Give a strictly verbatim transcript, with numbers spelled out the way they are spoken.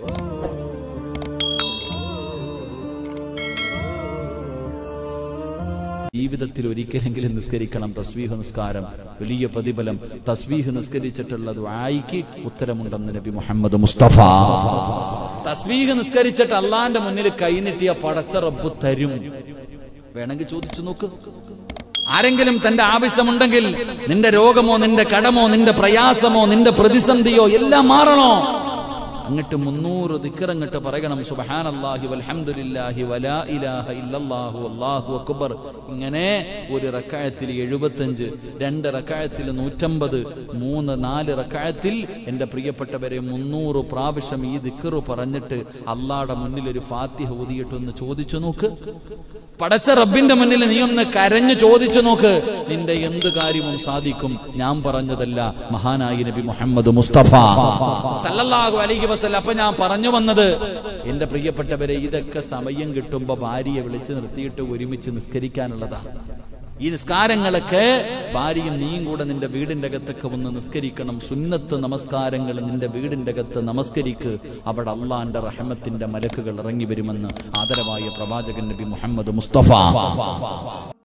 ജീവിതത്തിൽ ഒരിക്കലെങ്കിലും നിസ്കരിക്കണം തസ്ബീഹ് നിസ്കാരം. വലിയ പ്രതിഫലം. തസ്ബീഹ് നിസ്കരിച്ചിട്ടുള്ള ദുആയിക്ക് ഉത്തരമുണ്ടെന്ന് നബി മുഹമ്മദ് മുസ്തഫ. തസ്ബീഹ് നിസ്കരിച്ചിട്ട് അള്ളാന്റെ മുന്നിൽ കൈനീട്ടിയ പടച്ച റബ്ബ് തരും. വേണമെങ്കിൽ ചോദിച്ചു നോക്ക്. ആരെങ്കിലും തന്റെ ആവശ്യമുണ്ടെങ്കിൽ, നിന്റെ രോഗമോ നിന്റെ കടമോ നിന്റെ പ്രയാസമോ നിന്റെ പ്രതിസന്ധിയോ എല്ലാം മാറണോ, അങ്ങട്ട് മുന്നൂറ് ദിക്ർ അങ്ങട്ട് പറയണം. സുബ്ഹാനല്ലാഹി വൽഹംദുലില്ലാഹി വലാ ഇലാഹ ഇല്ലല്ലാഹു അല്ലാഹു അക്ബർ. ഇങ്ങനെ ഒരു റക്അത്തിൽ എഴുപത്തഞ്ച്, രണ്ട് റക്അത്തിൽ നൂറ്റമ്പത്, മൂന്ന് നാല് റക്അത്തിൽ എന്റെ പ്രിയപ്പെട്ടവരെ മുന്നൂറ് പ്രാവശ്യം ഈ ദിക്ർ പറഞ്ഞിട്ട് അള്ളാഹുടെ മുന്നിൽ ഒരു ഫാത്തിഹ ഓതിയിട്ടൊന്ന് ചോദിച്ചു നോക്ക്. പടച്ച റബ്ബിന്റെ മുന്നിൽ നീ ഒന്ന് കരഞ്ഞു ചോദിച്ചു നോക്ക്. നിന്റെ എന്ത് കാര്യവും സാധിക്കും. ഞാൻ പറഞ്ഞതല്ല, മഹാനായി നബി മുഹമ്മദ് മുസ്തഫ സല്ലല്ലാഹു അലൈഹി വസല്ലം. അപ്പൊ ഞാൻ പറഞ്ഞു വന്നത്, എന്റെ പ്രിയപ്പെട്ടവരെ, ഇതൊക്കെ സമയം കിട്ടുമ്പോ ഭാര്യയെ വിളിച്ചു നിർത്തിയിട്ട് ഒരുമിച്ച് നിസ്കരിക്കാനുള്ളതാ. ഈ നിസ്കാരങ്ങളൊക്കെ ഭാര്യയും നീയും കൂടെ നിന്റെ വീടിന്റെ അകത്തൊക്കെ ഒന്ന് നിസ്കരിക്കണം. സുന്നത്ത് നമസ്കാരങ്ങൾ നിന്റെ വീടിന്റെ അകത്ത് നമസ്കരിക്ക്. അവിടെ അള്ളാന്റെ റഹ്മത്തിന്റെ മലക്കുകൾ ഇറങ്ങി വരുമെന്ന് ആദരവായ പ്രവാചകൻ നബി മുഹമ്മദ് മുസ്തഫ.